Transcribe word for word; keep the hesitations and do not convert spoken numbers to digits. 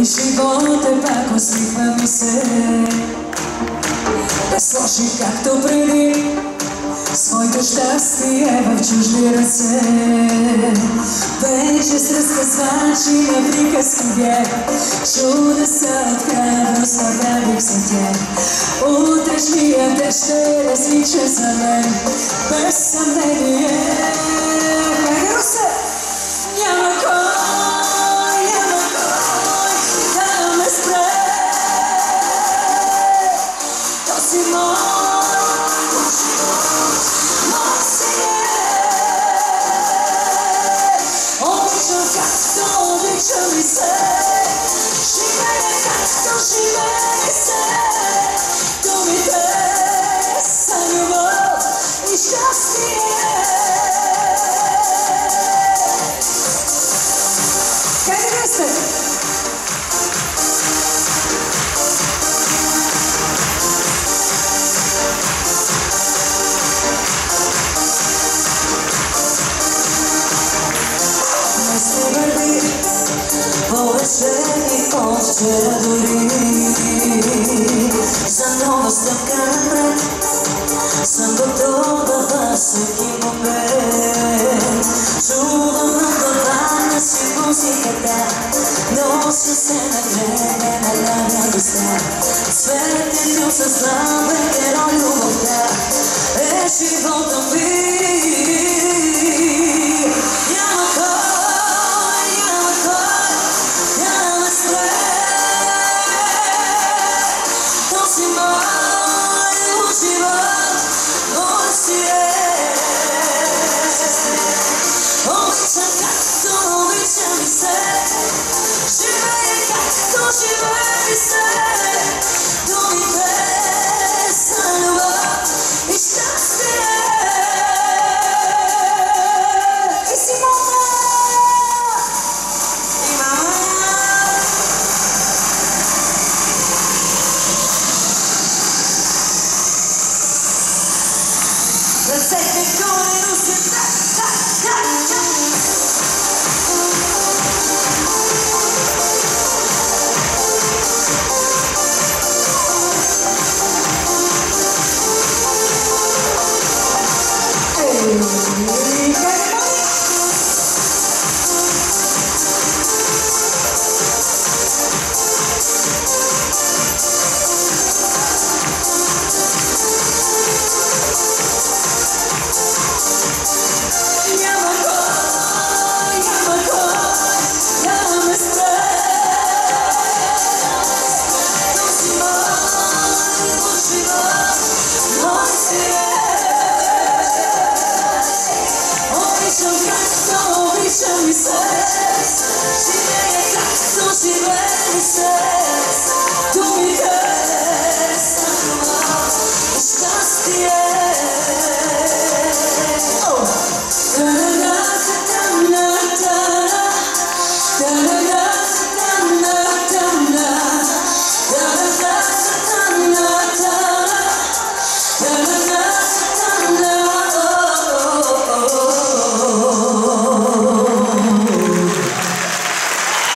И живот е пак усмихва ми се. Да сложи както преди своето щастие в чужди ръце. Вече с разказвачи на приказки бях, чуда са от храброст, направих за тях. Утрешният ден ще различа за мен, без съмнение. Хайде се! Няма кой, няма кой да ме спре. Този мой обичам ли се, живее както живее се. Думите са любов и щастие. Къде сте? Не се върви повече и от вчера дори. За нова стъпка напред съм готова във всеки момент. Чувам в глава си музиката, нося се на време на радостта. Светлието със славен герой, любовта е живота ми. Let's take it going, lose it, da, da, da, da. She made it, so she made it.